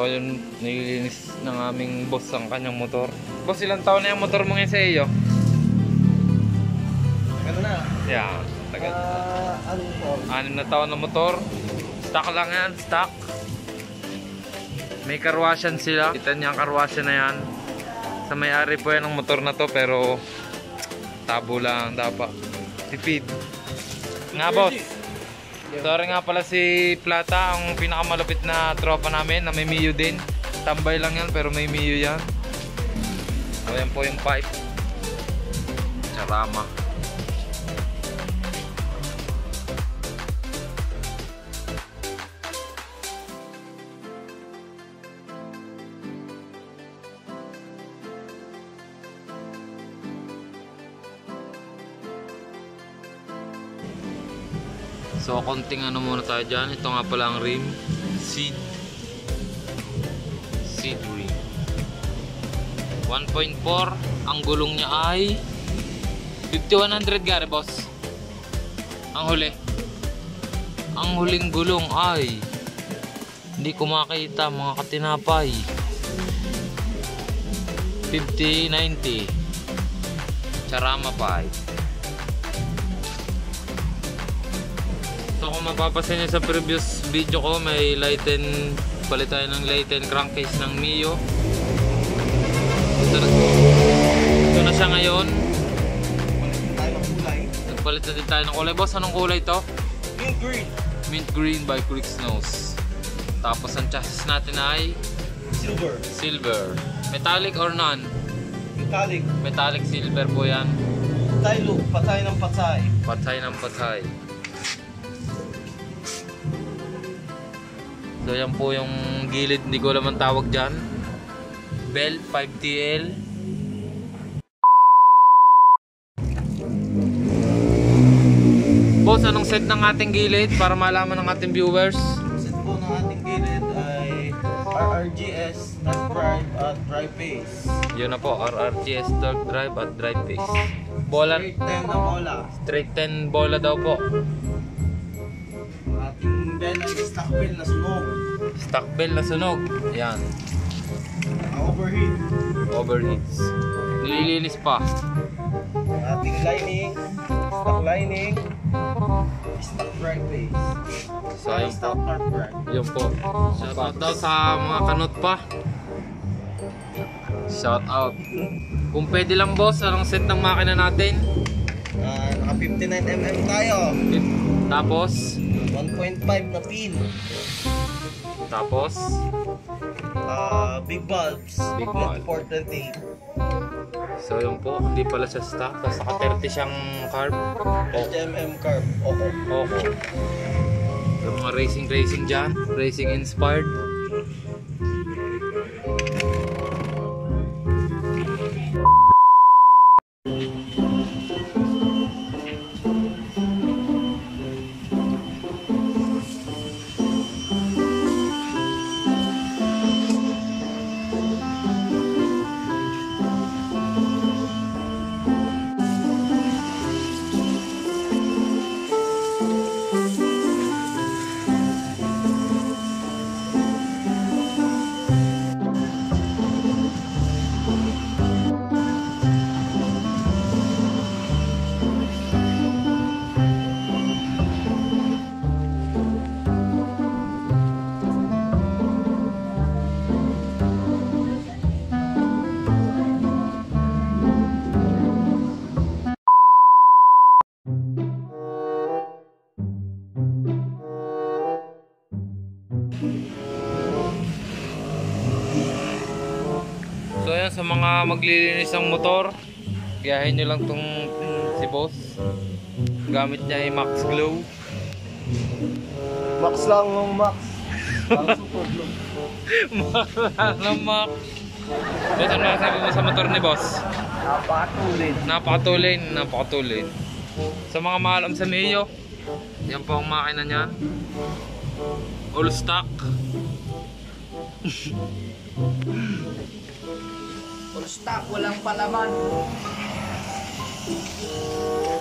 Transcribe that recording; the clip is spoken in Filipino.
ngayon nililinis ng aming boss ang kanyang motor. Boss, ilang taon na yung motor mo ngayon sa iyo? Ano na? Yeah, tagal. Ano po? 6 na taon na motor. Stock lang yan, stock. May karwasyan sila. Kita niya ang karwasyan na yan. Sa may-ari po yan ng motor na to, pero tabo lang dapat. Tipid. Nga boss. Sorry nga pala si Plata, ang pinakamalapit na tropa namin na may Mio din. Tambay lang yan pero may Mio yan. So yan po yung pipe. Charama. So konting ano muna tayo dyan. Ito nga pala ang rim. Seed rim 1.4. Ang gulong niya ay 5100 gare boss. Ang huli. Ang huling gulong ay hindi ko makita mga katinapay. 5090 Charama pipe. So kung mapapasin nyo sa previous video ko, may lighten, palit tayo ng lighten crankcase ng Mio. Ito na siya ngayon. Nagpalit na din tayo ng kulay. Boss, anong kulay to? Mint green. Mint green by Quick's Nose. Tapos ang chassis natin ay silver. Metallic or none? Metallic. Metallic silver po yan. Patay look, patay ng patay. Patay ng patay. So yan po yung gilid, hindi ko alam ang tawag dyan. Belt 5TL. Boss, anong set ng ating gilid para malaman ng ating viewers? Set po ng ating gilid ay RRGS, Torque Drive at Drive Base. Yun na po, RRGS, Torque Drive at Drive Base. Bola, Straight 10 na bola. straight 10 bola daw po. Ating bell ay stock bell na sunog. Stock bell na sunog. Yan. Overheat. Overheats. Nililinis pa. Ating lining, stock lining, stock drive base. So yun po. Stock torque drive. Yun po. Shout out sa mga kanot pa. Shout out. Kung pwede lang boss, anong set ng makina natin? Naka 59mm tayo. Tapos 1.5 na pin. Tapos Big bulbs. Big bulb. 2428. so yun po, hindi pala siya stock. Tapos naka 30 siyang carb. 30mm carb. Okay. Okay. Yung mga racing dyan, racing inspired. So ayan, sa mga maglilinis ng motor, gayahin nyo lang tong si boss. Gamit niya ay Max Glow. Max lang ng Max. Super glow. Mahal na Max. Boss, ano masasabi mo sa motor ni boss? Napakatulid. Napakatulid. Sa mga maalam sa Mio, yan po ang makina niya. All stock. Full stock, walang palaman.